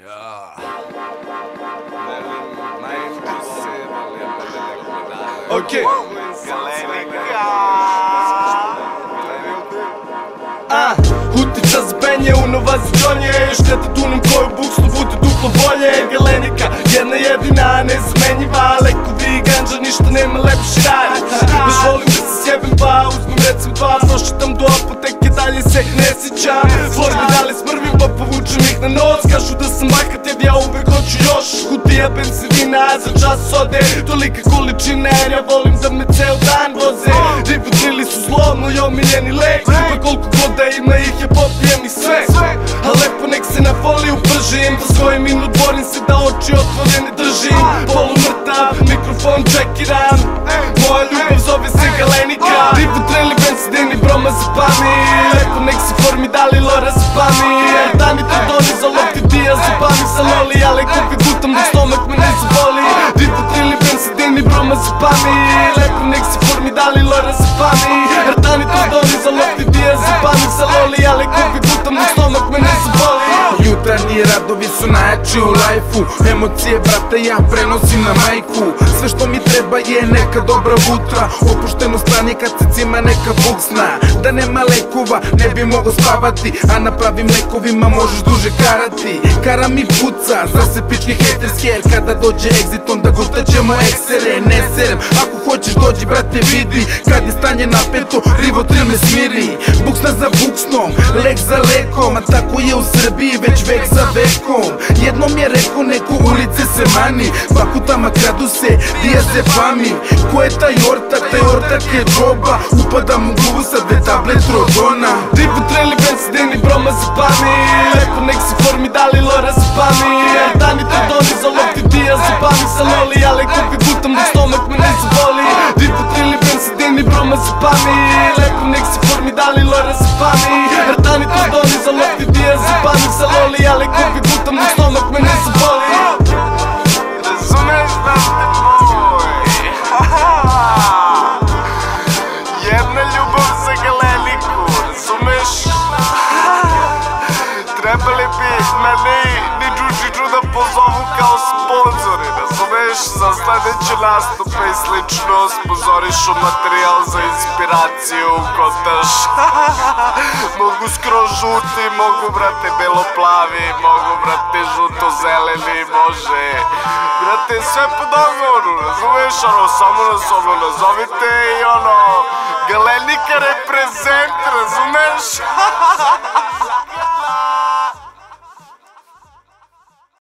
Окей. Utiča zbenje u novazidonje. Još ne te tunem koju buksnu bude duplo bolje. Galenika, jedna jedina nezmenjiva. Lekovi i ganđa, ništa nema lepši rad. Baš volim da se sjebem pa uzmem recim dva. Prošitam do apoteke, dalje se ne sjećam. Svoj mi dali smrvim pa povučem ih na noc. Kažu da sam bahat jer ja uvek hoću još. Kutija benzinina za čas ode. Tolika količina jer ja volim da me ceo dan voze. Ribotrili su zlo, moj omiljeni lek. Pa koliko god da ima ih ja popijem i sve. A lepo nek se na foliju pržim. Da svoj minut borim se da oči otvorene držim. Polumrtav, mikrofon čekiram. Moja ljubav zove se Galenika. Ribotrili benzidini broma za pami. Lepo nek se formi dali lora za pami. Dani to doni za lopti dija za pami sa loli. Ale kopi gutam dok stomak me ne zaboli. Ribotrili benzidini broma za pami. Lepo nek se formi dali lora za pami. Dani to doni za lopti dija za pami sa loli. Ale kopi gutam dok stomak me ne zaboli. Jutarnji radovi su najjači u lajfu. Emocije brate ja prenosim na majku. Sve što mi treba je neka dobra vutra. Opušteno stanje kad se cima neka buksna. Da nema lekova ne bi mogo spavati. A na pravim lekovima možeš duže karati. Kara mi puca, zna se pički haters her. Kada dođe exit onda gustaćemo eksere. Ne serem, ako hoćeš dođi brate vidi. Kad je stanje napeto, Rivotril me smiri. Buksna za buksnom, lek za lekom. A tako je u Srbiji već vek za vekom. Jednom je rekao neko ulice se mani. Bakutama kradu se, diazepami. Ko je taj ortak? Taj ortak je džoba. Upadam u glavu sa dve tablet Rodona. Ribotrili benzidini broma za pami. Lepo nek se formi dali lora za pami. Dani to doni za lopti dija za pami sa loli. Ale kopi gutam dok stomak me ne zaboli. Ribotrili benzidini broma za pami. Lepo nek se formi dali lora za pami. Dani to doni za lopti dija za pami sa loli. Ale kopi gutam dok stomak me ne zaboli. Razumeš brate moj? Jedna ljubav za Galeniku, razumeš? Trebali bi meni ni Džužiću da pozovu kao sponzori, razumeš? Za sledeće nastupe i slično sponzorišu materijal za inspiraciju, kontaš. Mogu skroz žuti, mogu brate belo-plavi, mogu brate žuto-zeleni, može. Brate sve po dogovoru, razumeš? Samo nas nazovite i Galenika reprezent, razumeš?